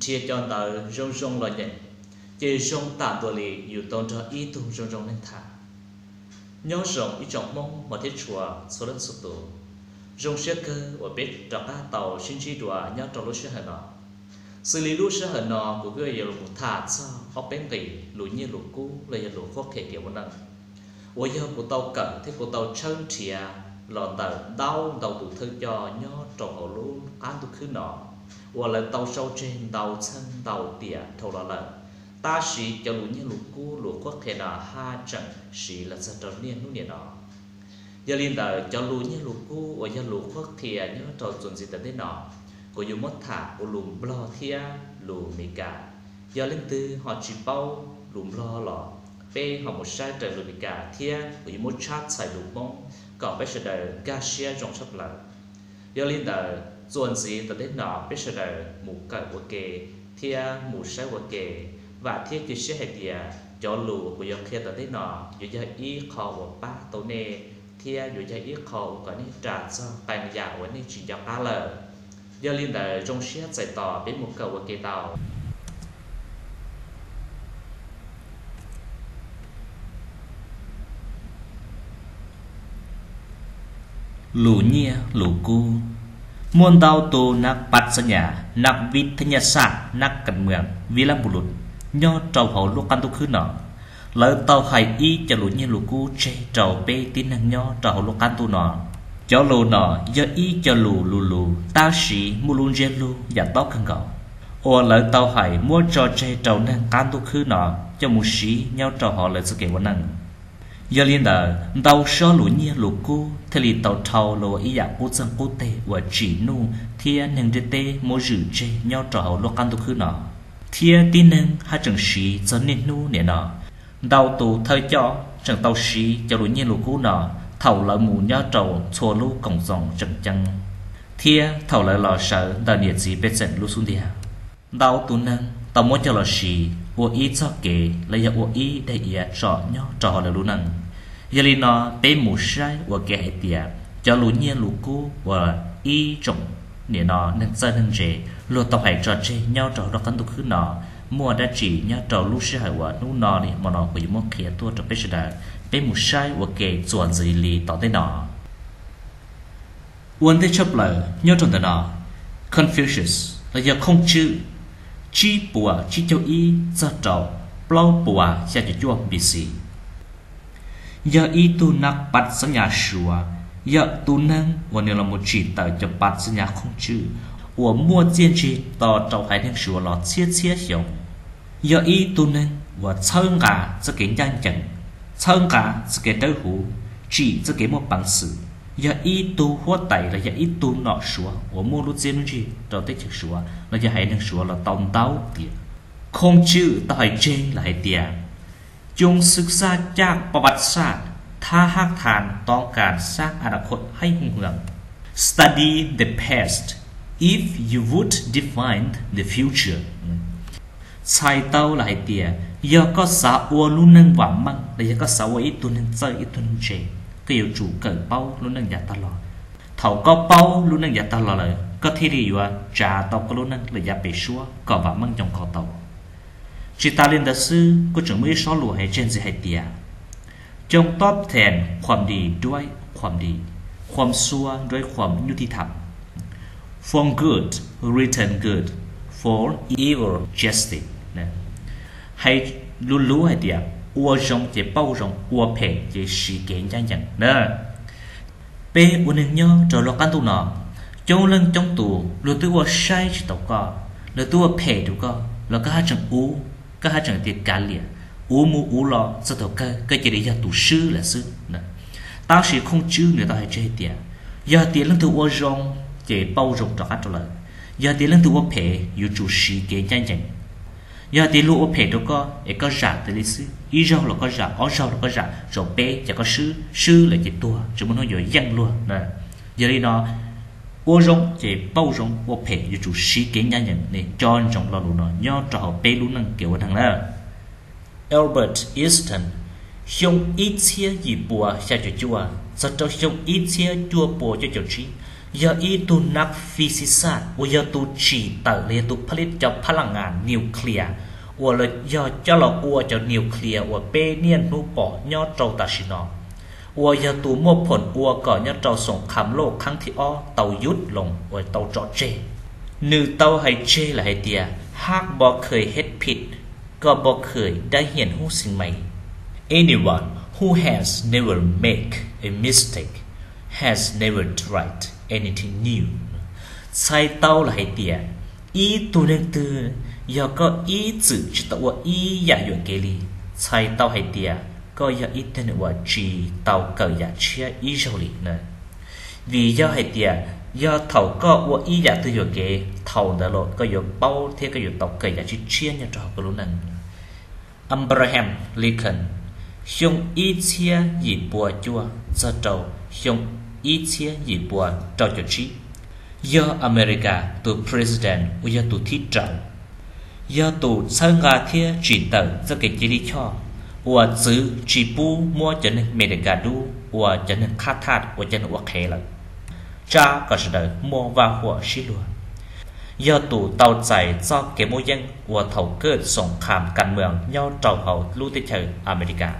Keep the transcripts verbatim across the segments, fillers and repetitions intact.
chia cho tờ rong rong là nhận chỉ rong tạm tuổi lì dù tôn cho ý tu rong rong nên thả nhớ rong ý trọng mong mà thiết chùa số lần số tổ rong xe cơ và biết cho các tàu sinh chi đùa nhớ trong lúc xe hở nọ xử lý lúc xe hở nọ của người giờ một thả sao học bên gì lùi như lùi cũ là giờ lùi khó thể kiểu một lần và giờ của tàu cận thì của tàu chân chìa lò tàu đau tàu tụ thư cho nhớ trong hồ luôn ăn tu khứ nọ và là tàu sâu trên tàu chân tàu tỉa thầu là lợn ta sĩ cho lũ như lũ cũ lũ quốc thể nọ hai trận sĩ là sẽ trở nên lúc này nọ giờ liên tờ cho lũ như lũ cũ và giờ lũ quốc thì nhớ trò chuẩn gì tới thế nọ của dù mất thả của lùm lo thia lù mì cả giờ lên tư họ chỉ bao lùm lo lọ pe họ một sai trời lù mì cả thia của dù mất chat xài lùm bông còn bây giờ đời Garcia trong sắp lại giờ liên tờ chuẩn gì tới thế nọ bây giờ đời mù cậy của kề thia mù sai của kề và thiết chỉ sẽ hệ địa cho lù của dân kia tới thế nọ dù cho ý khó của ba tổ nè thia dù cho ý khó của cái trả cho bàn giả của nên chỉ cho ba lờ giờ liên đại trong xét giải tỏ đến một cầu của cây tàu lù nhia lù cu muôn tàu tu nắc bắt sân nhà nắc vít thân nhà sạ nắc cẩn mượn vì làm bù lụt nho trầu hậu lúc ăn tu khứ nọ lỡ tàu hay y cho lũ như lũ cu chê trầu bê tin năng nho trầu lúc ăn tu nọ cho lù nọ giờ y cho lù lù lù ta sĩ mua luôn gen lu và tóc khăn gạo ô lỡ tàu hay mua trò chê trầu năng ăn tu khứ nọ cho một sĩ nhau trầu họ lại sự kể của năng giờ liên đời tàu so lũ như lũ cu thế li tàu thầu lù y dạng cú dân cú tê và chỉ nu thiên năng tê mua rử chê nhau trầu họ lúc ăn tu khứ nọ thiên tin năng hai chẳng sĩ cho nên nu nè nọ đào tù thời cho chẳng tàu sĩ cho lũ nhiên lũ cũ nọ thầu lợi mù nhớ trầu xua lũ cổng dòng chẳng chăng thia thầu lợi lò sợ đào nhiệt gì bết dẫn lũ xuống địa đào tù năng tàu muốn cho lò sĩ ua ý cho kể là giờ ua ý để ý trọ nhớ trò là lũ năng giờ li nó bê mù sai ua kể hệ tiệt cho lũ nhiên lũ cũ và ý trọng nè nọ nên dân nên rể lúa tàu hải trò chê nhau trò đó cắn tu khứ nọ mua đã chỉ nhớ trò lúc sẽ hải quả nú nọ này mà nó bị mua kia tua trong bếp đà bếp một sai và kề chuẩn gì lì tỏ tới nọ uốn thế chấp lời nhớ trong nọ Confucius là giờ không chữ chi bùa chi châu y ra trầu plau bùa ra cho chua bị xì giờ y tu nặc bắt sang nhà sủa giờ tu năng và nếu là một chỉ tờ cho bắt sang nhà không chữ của mua chiên chi tỏ trâu hải năng sủa lọt chia chia hiểu giờ y tu nên và sơn cả sẽ kiến nhanh chẳng sơn cả sẽ kiến tới hú chỉ sẽ kiến một bằng sự giờ y tu hóa tay là giờ y tu nọ sủa của mua lúc chiên chi tỏ tới chữ sủa là giờ hải năng sủa là tòng táo tiền không chữ tao hải trên là hải tiền chung sức xa chắc và bạch sát tha hắc thànต้องการสร้างอนาคตให้หุ่งเหือง study the past if you would define the future sai tao là hai tia giờ có xã ua luôn nâng vọng măng để giờ có xã ua ít tuần nâng chơi ít tuần trẻ cái yêu chủ cởi bao luôn nâng giả ta lò thầu có bao luôn nâng giả ta lò lại có thể đi vào trả tàu có luôn nâng là giả bể xua có vọng măng trong kho tàu chỉ ta lên đại sư có trưởng mới xóa lùa hay trên gì hai tia trong top แทนความดีด้วยความดีความชั่วด้วยความยุติธรรม for good return good for evil justice นะให้รู้รู้ให้เดียวอัวจงจะเป้าจงอัวเพจจะสีเก่งจังจังนะเป้อันหนึ่งย่อจะล็อกกันตัวหนอจงเรื่องจงตัวหรือตัวใช้จิตตก็หรือตัวเพจตัวก็แล้วก็ให้จังอูก็ให้จังติดการเลี้ยu mu u lo sao tao cái cái chỉ để giờ tu sư là sư nè tao sẽ không chữ người ta hay chơi tiền giờ tiền lên từ ô rong chỉ bao rong cho khách cho lời giờ tiền lên từ ô phe yêu chủ sĩ cái nhanh nhanh giờ tiền lu ô phe đó có ấy có giả từ lịch sử ý rong là có giả ó rong là có giả rồi bé chỉ có sư sư là chỉ tua chúng mình nói rồi dân luôn nè giờ đi nó ô rong chỉ bao rong ô phe yêu chủ sĩ cái nhanh nhanh này cho trong lo luôn nó nhớ cho họ bé luôn năng kiểu thằng đó Albert Einstein dùng ít chia gì bùa cho cho chua, sau đó dùng ít chia chua bùa cho cho trí, ยาอีตุนักฟิสิกส์วยาตุจีเตอร์เลยตุผลิตจะพลังงานนิวเคลียร์ว่าเลยยาจะหลอกว่าจะนิวเคลียร์ว่าเปเนียนนูปอยอดโจตัชินอว่ายาตุมวผลว่าก่อนยอดโจสงครามโลกครั้งที่อ้อเตายุดลงว่าเตาจอเจนือเตาให้เจlàให้เดียหากบอกเคยเฮ็ดผิดก็บอกเคยได้เห็นหูสิ่งใหม่ anyone who has never make a mistake has never tried anything new ใช้เตาlàให้เดียอีตัวนึงตัวอย่าก็อีจืดจะตัวอีอย่าอยู่เกลีใช้เตาให้เดียก็อย่าอีตัวนึงว่าจีเตาเกิดอย่าเชื่ออีเจ้าหลีนะvì doให้เดียdo thầu có của ý giả tư dụ kế thầu đã lộ có dụ bao thế có dụ tộc kể giả chứ chia nhau cho học cái lúc này Abraham Lincoln xong ý chia gì bùa chua do trầu xong ý chia gì bùa trầu cho chí do America tù president của do tù thiết trầu do tù sơ ngà thiết chỉ tờ do cái chỉ đi cho của giữ chỉ bù mua cho nên America đu của cho nên khát thát của cho nên quốc hệ là cha có sự đời mua và hoa xí lùa do tù tàu chạy do cái mối dân của thầu cơ sòng khám càn mường nhau trầu hậu lưu tới trời America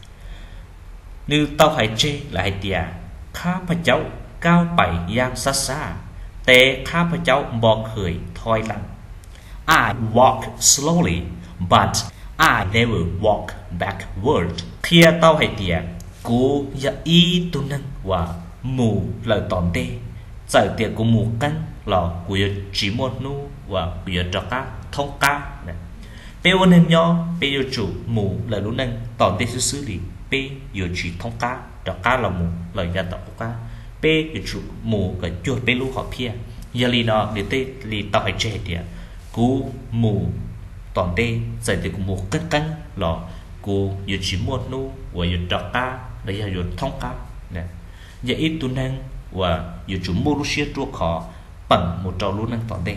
như tàu hải chê là hải tìa khá bà cháu cao bảy giang xa xa tế khá bà cháu bò khởi thôi lặng I walk slowly but I never walk backward thia tàu hải tìa cú ya y tu nâng và mù lời tòn tê giải tiệc của mù canh là của chỉ một nu và của cho cá thông cá này bây giờ nên nhau bây giờ chủ mù lời lúc nâng tòn tê xứ xứ thì bây giờ chỉ thông cá cho cá là mù lời gia tộc cá bây giờ chủ mù cái chuột bây lúc họ pia giờ li nó để tê li tao hay trẻ thì cú mù tòn tê giải tiệc của mù canh canh là của giờ chỉ một nu và giờ cho cá để giờ thông cá này giờ ít tu năng và dù chúng mua lúc xưa chua khó bằng một trò luôn năng tỏ đen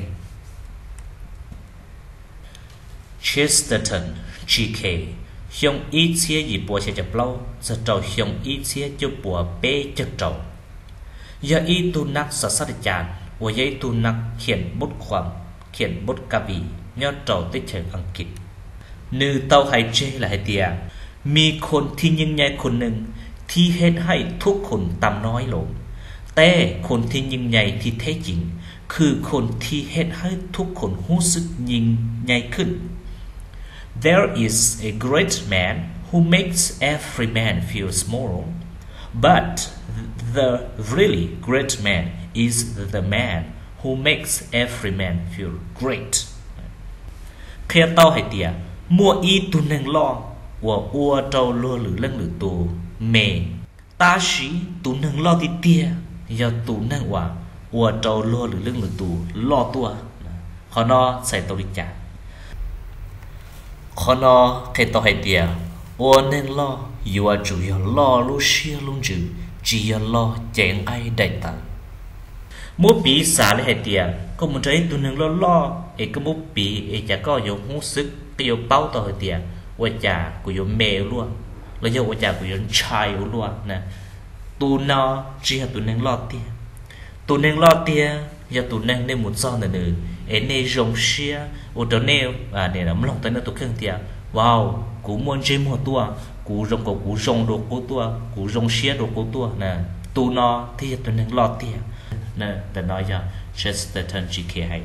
Chesterton giê ca hiong ít xia gì bùa sẽ chập lâu giờ trò hiong ít xia cho bùa bê chất trò giờ ít tu năng sát sát chán và giờ tu năng khiển bút khoản khiển bút cà vị nhớ trò tích trời Anh Kịch nữ tàu hay chê là hay tiềมีคนที่ยิ่งใหญ่คนหนึ่งที่เฮ็ดให้ทุกคนต่ำน้อยลงแต่คนที่ยิ่งใหญ่ที่แท้จริงคือคนที่เฮ็ดให้ทุกคนรู้สึกยิ่งใหญ่ขึ้น There is a great man who makes every man feel small but the really great man is the man who makes every man feel great แค่เต้าให้เตียมัวอีตุนึงลอว่าอัวเจ้าลัวหรือเรื่องหรือตัวเมตาชีตัวหนึ่งล่อติเตียยาตัวหนึ่งว่าอัวเจ้าลัวหรือเรื่องหรือตัวล่อตัวขอนอใส่ตัวดิจ่าขอนอใครต่อให้เตียอัวหนึ่งล่ออยู่ว่าจู่ยาล่อลูเชียลุงจือจียาล่อเจงไอได้ตังมุปีสาเลยให้เตียก็มันใจตัวหนึ่งล่อล่อเอกมุปีเอกจะก็ยกหูซึกก็ยกเป้าต่อให้เตียว่าจ่ากูยกเมลล้วนแล้วยกว่าจ่ากูยกชายล้วนนะตัวนอจีหตัวหนึ่งล่อเตียตัวหนึ่งล่อเตียยาตัวหนึ่งในหมุนซ้อนหนึ่งเอ็นในจงเชียอุตเนลอ่าเนี่ยนะมันลงตัวนั้นตัวเครื่องเตียว้าวกูมวนเจมัวตัวกูจงกับกูจงโดกูตัวกูจงเชียโดกูตัวนะตัวนอที่ตัวหนึ่งล่อเตียนะแต่น้อยจะ Chesterton จี เค ให้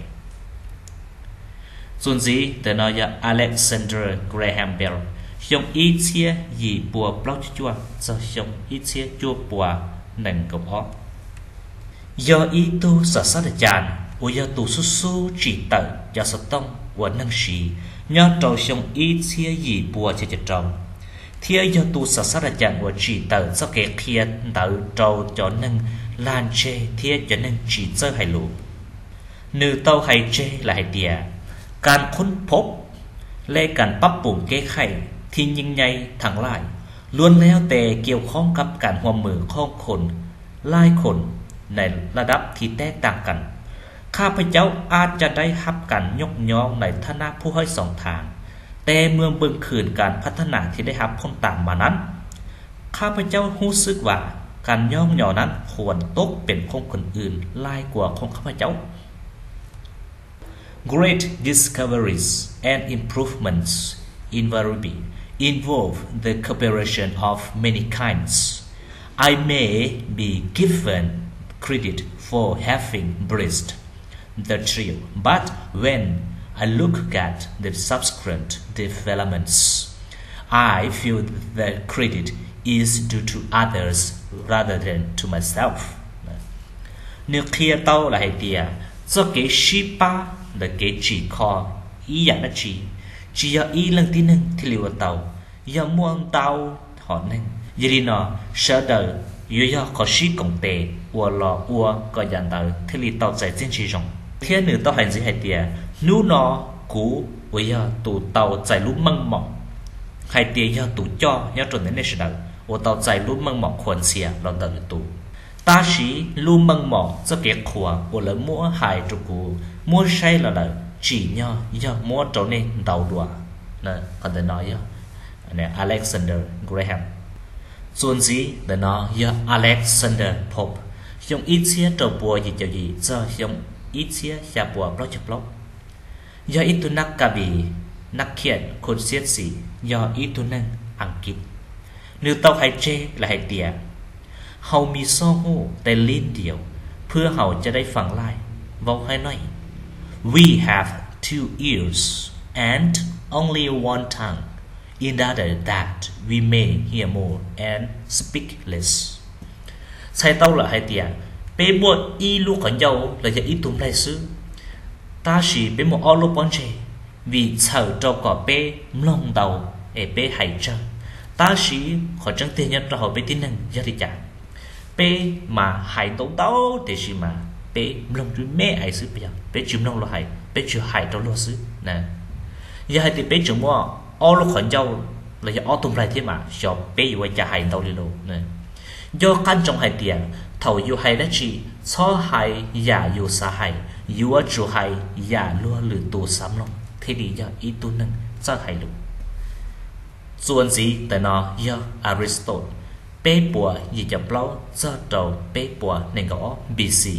ส่วนสีแต่น้อยจะ Alexander Graham Bell trong ý chia gì bùa blog chua do trong ý chia chua bùa nền cộng ó do ý tu sở sát chàn của do tu su su chỉ tự do sở tông của năng sĩ nhớ trâu trong ý chia gì bùa cho chật trâu thia do tu sở sát chàn của chỉ tự do kẻ kia tự trâu cho năng lan chê thia cho năng chỉ chơi hay lụ nữ tàu hay chê là hay tìaการค้นพบและการปรับปรุงแก้ไขที่ยิ่งใหญ่ทั้งหลายล้วนแล้วแต่เกี่ยวข้องกับการร่วมมือของคนหลายคนในระดับที่แตกต่างกันข้าพเจ้าอาจจะได้รับการยกย่องในฐานะผู้ให้สองทางแต่เมื่อเบิ่งคืนการพัฒนาที่ได้รับผลตามมานั้นข้าพเจ้ารู้สึกว่าการย่อมย่อนั้นควรตกเป็นของคนอื่นลายกว่าของข้าพเจ้า Great discoveries and improvements invariably involve the cooperation of many kinds. I may be given credit for having breathed the trio, but when I look at the subsequent developments, I feel the credit is due to others rather than to myself. Nếu kia tao là hay tiệt, do cái shi ba là cái chỉ kho ý dạng là chỉ, chỉ có ý lần tin nâng thì liệu tao, do muôn tao họ nâng, vậy nó sợ đời, yêu do có shi công tệ, ua lò ua có dạng đời thì liệu tao giải trên chỉ rộng. Thế nữa tao hành gì hay tiệt, nếu nó cũ, ui do tụ tao giải lúc măng mỏng, hay tiệt do tụ cho nhớ trốn đến đây sẽ đời. 我到在路蒙莫困些，让得多。但是路蒙莫这个苦，我了摸害着古，摸晒了了，只要要摸着呢đầu đùa，那可能nói呀，那 Alexander Graham， ส่วนgì để nói ya Alexander Pope， 用一切着波gì就gì，这用一切下波不就不，ya itu nak kabi nak kiatคนเสียดสี ya itu nang อังกฤษ nếu tao hay chê là hay tiệt, hầu mi so hôแต่ลิ้นเดียวเพื่อเขาจะได้ฟังไล่บอกให้หน่อย we have two ears and only one tongue in order that we may hear more and speak less. Sai tao là hay tiệt, bé buộc y lu còn dâu là do ít tụm đại sứ, ta chỉ bé một ô lu bón chê vì sợ trâu cỏ bé mông đầu để bé hay chơi. Ta chỉ họ chẳng tiền nhất cho họ biết tin năng gia đình chả bé mà hại tố tố thì gì mà bé lòng chú mẹ ai xứ bây giờ bé chịu lòng lo hại bé chịu hại trong lo xứ nè giờ thì bé chịu mua ô lúc khẩn châu là do ô tung lại thế mà cho bé yêu cha hại đâu đi đâu nè do căn trong hại tiền thầu yêu hại đó chỉ cho hại giả yêu xa hại yêu ở chỗ hại giả luôn lừa tù sắm lòng thế thì giờ ít tu năng sao hại luôn. ส่วนgìแต่nó do Aristotle bế bùa gì cho lâu do đầu bế bùa nên có bê xê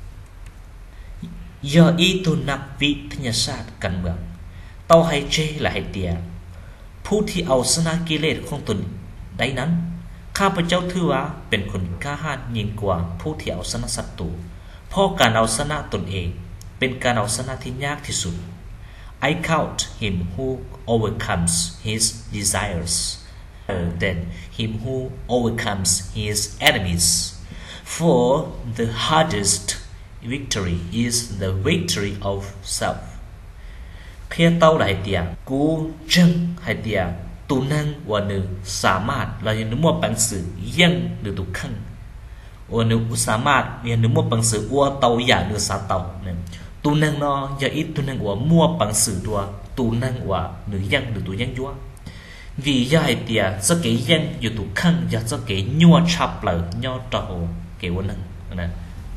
do ý tu nạp vị thân nhà sát cần mượn tao hay chê là hay tiệtผู้ที่เอาชนะกิเลสของตนได้นั้นข้าพเจ้าถือว่าเป็นคนกล้าหาญยิ่งกว่าผู้ที่เอาชนะศัตรูเพราะการเอาชนะตนเองเป็นการเอาชนะที่ยากที่สุด I count him who overcomes his desires rather than him who overcomes his enemies. For the hardest victory is the victory of self. Khi tao lại tiệt, cú chân hay tiệt, tu năng và nữ samad là những một bản sự dân được tu khăn. Và nữ samad là những một bản sự qua tàu giả nữ sa tàu. Tu năng nó do ít tu năng của mua bằng sự đua tu năng của nữ dân được tu dân chúa vì do hai tiệt do cái dân dù tu khăn do do cái nhua chập lại nhua trầu cái vấn năng này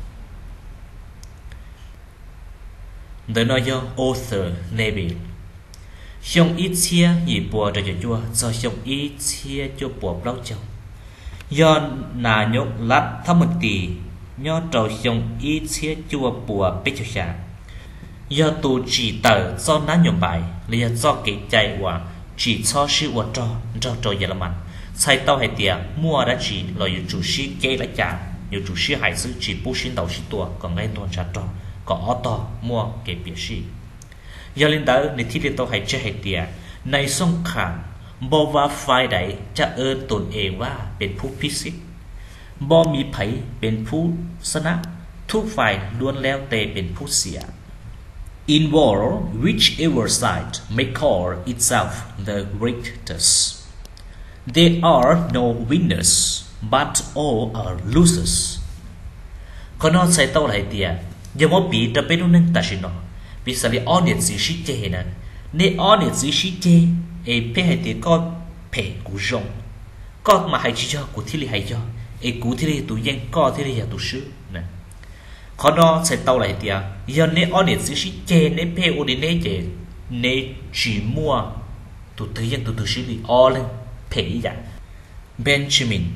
để nói do author Neville trong ít chia gì bùa cho chúa do trong ít chia cho bùa bao châu do là nhốt lát thăm một tỷ nhua trầu trong ít chia chúa bùa biết cho cha do tu chỉ tờ do ná nhộn bài là do cái chạy của chỉ cho sự của cho cho cho giờ làm ăn sai tao hay tiền mua đã chỉ là yêu chủ sĩ kê lại trả yêu chủ sĩ hải sư chỉ bố xin đầu sĩ tua còn ngay toàn trả cho có ở to mua cái biểu sĩ giờ lên đó để thi lên tao hay chơi hay tiền này song khảm bò và phai đấy cha ơn tồn êว่าเป็นผู้พิสิทธิ์บ่มีไผเป็นผู้ชนะทุกฝ่ายล้วนแล้วแต่เป็นผู้เสียIn war, whichever side may call itself the victors, there are no winners, but all are losers. Còn nó sẽ tao lại tiệt, giờ mỗi bị đập bên nó ta chỉ nó, vì sao lại on gì xí chế nè, nếu on gì xí chế, ấy phải hay tiệt con phải cú rong, con mà hay chỉ cho cú thi li hay cho, ấy cú thi li tụi dân co thi li là tụi sư nè. Khó nó sẽ tao lại tiệt, giờ nếu ở địa chỉ chế nếu pe ở địa này chế nếu chỉ mua tụi thứ dân tụi thứ sĩ đi ở lên pe vậy. Benjamin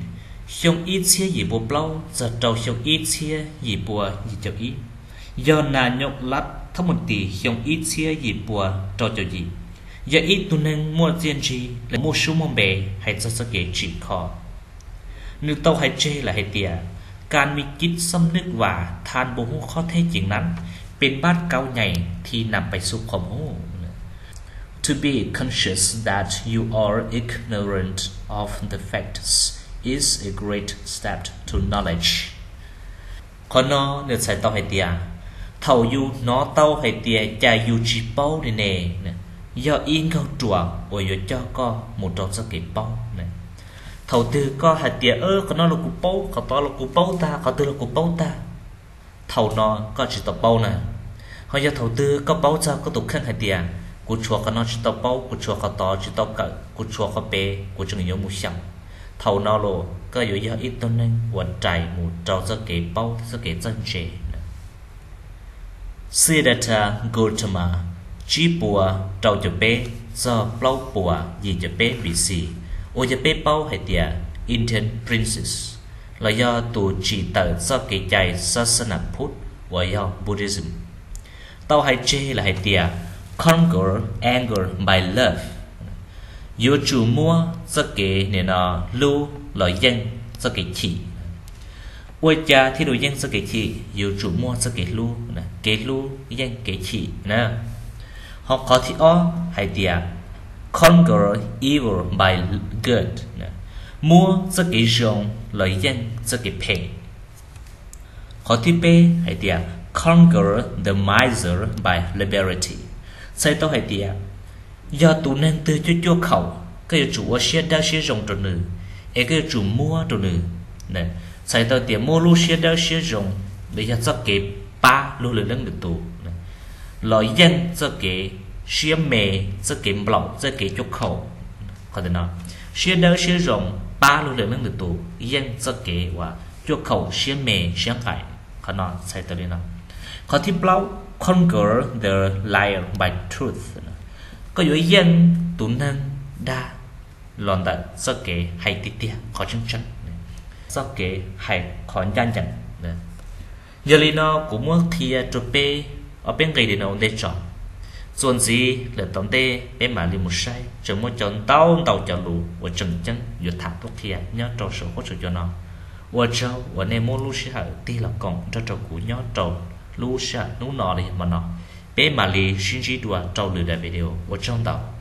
xong ít chia gì bùa bao giờ trâu xong ít chia gì bùa gì cho ít do nà nhọc lát thông một tỷ xong ít chia gì bùa trâu cho gì giờ ít tu nên mua tiền gì là mua số mong bè hay cho sự kể chỉ khó nếu tao hay chê là hay tiệtการมีจิตสำนึกว่าทานบ่ฮู้ข้อเท็จจริงนั้นเป็นบาดเก่าใหญ่ที่นำไปสู่ความรู้ To be conscious that you are ignorant of the facts is a great step to knowledge คนนอเนี่ยใส่เต้าให้เตียเท่าอยู่นอเต้าให้เตียจะอยู่จีเป้านี่เน่เนี่ยย่ออิงเข้าจั่วโอ้ยย่อก็หมดตัวสักกี่เป้าเนี่ยthầu tư có hạt tiền ơ có nó là cục báu có to là cục báu ta có tư là cục báu ta thầu nó có chỉ tàu báu nè họ giờ thầu tư có báu cho có tục khăn hạt tiền của chùa có nó chỉ tàu báu của chùa có to chỉ tàu cỡ của chùa có bê của chừng nhiều mù sầm thầu nó lộ có yếu giờ ít tôn nên quần trải mù trâu cho cái báu cho cái chân trẻ Siddhartha Gautama chỉ bùa trâu cho bê do báu bùa gì cho bê bị xì ôi giờ bê bao hay tiệt Indian princess là do tụ chỉ tự do cái chạy Sasana Phut và do Buddhism tao hay chê là hay tiệt conquer anger by love yêu chủ mua do cái này nó lưu lợi dân do cái chỉ ôi cha thì đối dân do cái chỉ yêu chủ mua do cái lưu nè cái lưu dân cái chỉ nè họ có thì ó hay tiệt conquer evil by good mua cho cái rộng lợi dân cho cái phê họ thì bê hay tiệt conquer the miser by liberty sai tao hay tiệt do tụ nên từ cho cho khẩu cái chủ ở xe đa xe rộng rồi nữa ấy cái chủ mua rồi nữa nè sai tao tiệt mua lu xe đa xe rộng để cho cái ba lu lợi lớn được tụ lợi dân cho cái xe mề cho cái lọc cho cái chốt khẩu có thể nói xe đỡ xe rộng ba lưu lượng được tụ dân cho cái và chốt khẩu xe mề xe khải có nói sai tới đây nào có tiếp lâu conquer the liar by truth có yếu dân tụ nên đa lòn tận cho cái hay tiết tiết có chân chân cho cái hay khó nhanh chẳng giờ li nó cũng muốn thi cho p ở bên cái gì nào để chọnส่วนgì là tổng tê bé mà đi một say chừng một chọn tao tàu chọn lù và chừng chân vừa thả thuốc thìa nhớ trâu sổ hỗ trợ cho nó và trâu và nên mua lú sĩ hở ti là còn cho trâu cũ nhớ trâu lú sĩ nú nọ đi mà nó bé mà đi xin chỉ đùa trâu lừa đại video và trong tàu